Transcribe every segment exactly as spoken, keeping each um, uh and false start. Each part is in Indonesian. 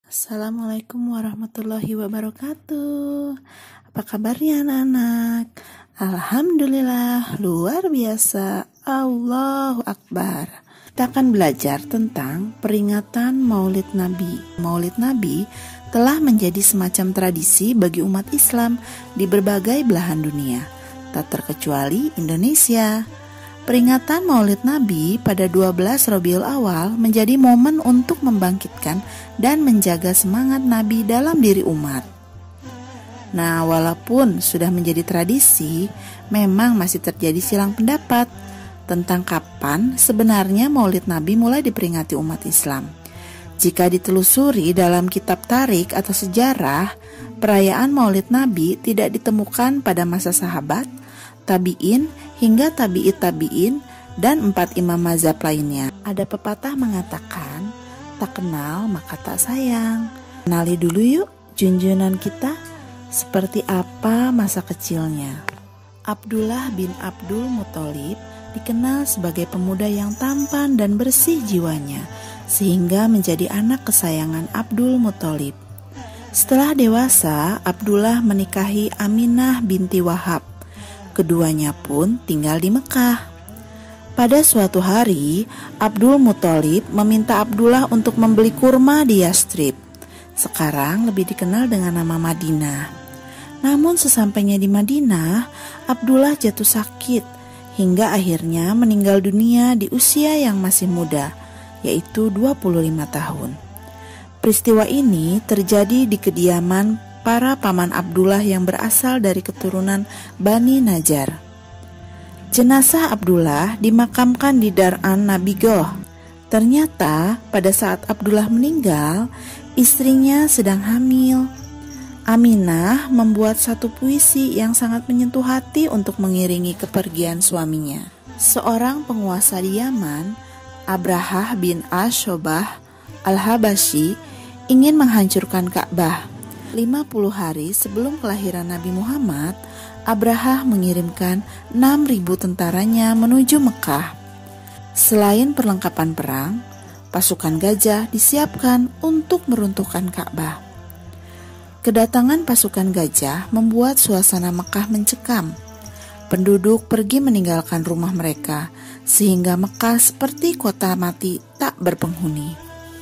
Assalamualaikum warahmatullahi wabarakatuh. Apa kabarnya anak-anak? Alhamdulillah, luar biasa. Allahu Akbar. Kita akan belajar tentang peringatan Maulid Nabi. Maulid Nabi telah menjadi semacam tradisi bagi umat Islam di berbagai belahan dunia, tak terkecuali Indonesia. Peringatan Maulid Nabi pada dua belas Rabiul Awal menjadi momen untuk membangkitkan dan menjaga semangat Nabi dalam diri umat. Nah, walaupun sudah menjadi tradisi, memang masih terjadi silang pendapat tentang kapan sebenarnya Maulid Nabi mulai diperingati umat Islam. Jika ditelusuri dalam kitab tarik atau sejarah, perayaan Maulid Nabi tidak ditemukan pada masa sahabat, tabi'in hingga tabi'it tabi'in dan empat imam mazhab lainnya. Ada pepatah mengatakan, tak kenal maka tak sayang. Kenali dulu yuk junjungan kita seperti apa masa kecilnya. Abdullah bin Abdul Muthalib dikenal sebagai pemuda yang tampan dan bersih jiwanya, sehingga menjadi anak kesayangan Abdul Muthalib. Setelah dewasa, Abdullah menikahi Aminah binti Wahab. Keduanya pun tinggal di Mekah. Pada suatu hari, Abdul Muthalib meminta Abdullah untuk membeli kurma di Yastrib. Sekarang lebih dikenal dengan nama Madinah. Namun sesampainya di Madinah, Abdullah jatuh sakit hingga akhirnya meninggal dunia di usia yang masih muda, yaitu dua puluh lima tahun. Peristiwa ini terjadi di kediaman para paman Abdullah yang berasal dari keturunan Bani Najjar. Jenazah Abdullah dimakamkan di Dar'an Nabigoh. Ternyata pada saat Abdullah meninggal, istrinya sedang hamil. Aminah membuat satu puisi yang sangat menyentuh hati untuk mengiringi kepergian suaminya. Seorang penguasa di Yaman, Abrahah bin Ash-Shobah al-Habasyi, ingin menghancurkan Ka'bah. lima puluh hari sebelum kelahiran Nabi Muhammad, Abrahah mengirimkan enam ribu tentaranya menuju Mekah. Selain perlengkapan perang, pasukan gajah disiapkan untuk meruntuhkan Ka'bah. Kedatangan pasukan gajah membuat suasana Mekah mencekam. Penduduk pergi meninggalkan rumah mereka, sehingga Mekah seperti kota mati tak berpenghuni.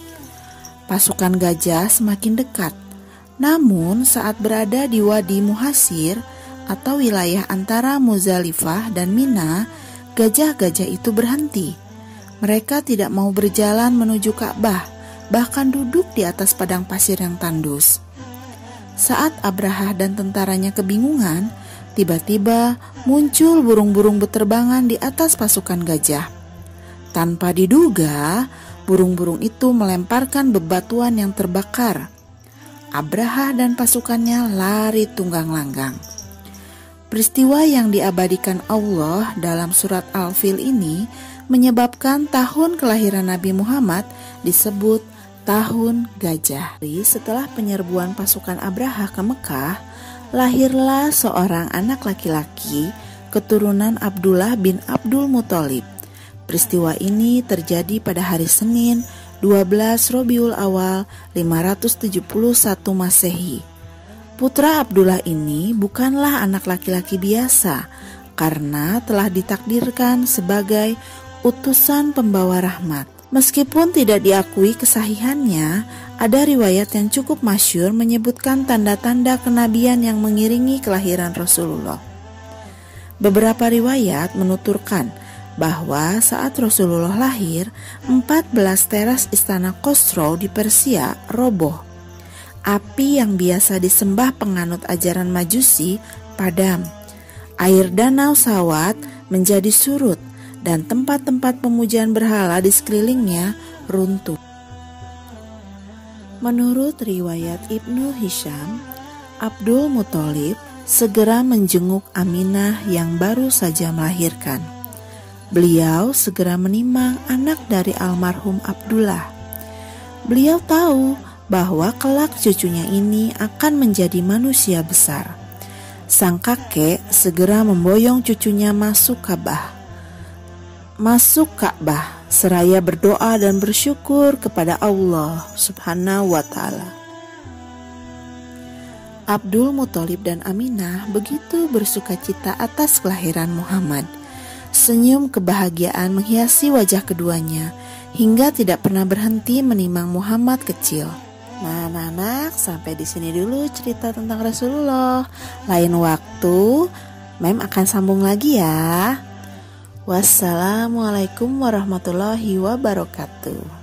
Pasukan gajah semakin dekat. Namun saat berada di Wadi Muhasir atau wilayah antara Muzdalifah dan Mina, gajah-gajah itu berhenti. Mereka tidak mau berjalan menuju Ka'bah, bahkan duduk di atas padang pasir yang tandus. Saat Abrahah dan tentaranya kebingungan, tiba-tiba muncul burung-burung beterbangan di atas pasukan gajah. Tanpa diduga, burung-burung itu melemparkan bebatuan yang terbakar. Abrahah dan pasukannya lari tunggang langgang. Peristiwa yang diabadikan Allah dalam surat Al-Fil ini menyebabkan tahun kelahiran Nabi Muhammad disebut tahun gajah. Setelah penyerbuan pasukan Abrahah ke Mekah, lahirlah seorang anak laki-laki keturunan Abdullah bin Abdul Muthalib. Peristiwa ini terjadi pada hari Senin dua belas Rabiul Awal lima ratus tujuh puluh satu Masehi. Putra Abdullah ini bukanlah anak laki-laki biasa karena telah ditakdirkan sebagai utusan pembawa rahmat. Meskipun tidak diakui kesahihannya, ada riwayat yang cukup masyhur menyebutkan tanda-tanda kenabian yang mengiringi kelahiran Rasulullah. Beberapa riwayat menuturkan bahwa saat Rasulullah lahir, empat belas teras istana Khosrow di Persia roboh. Api yang biasa disembah penganut ajaran Majusi padam. Air danau Sawat menjadi surut dan tempat-tempat pemujaan berhala di sekelilingnya runtuh. Menurut riwayat Ibnu Hisham, Abdul Muthalib segera menjenguk Aminah yang baru saja melahirkan. Beliau segera menimang anak dari almarhum Abdullah. Beliau tahu bahwa kelak cucunya ini akan menjadi manusia besar. Sang kakek segera memboyong cucunya masuk Ka'bah. Masuk Ka'bah. seraya berdoa dan bersyukur kepada Allah Subhanahu wa Ta'ala. Abdul Muthalib dan Aminah begitu bersukacita atas kelahiran Muhammad. Senyum kebahagiaan menghiasi wajah keduanya hingga tidak pernah berhenti menimang Muhammad kecil. Nah, anak-anak, sampai di sini dulu cerita tentang Rasulullah. Lain waktu, Mem akan sambung lagi ya. Wassalamualaikum warahmatullahi wabarakatuh.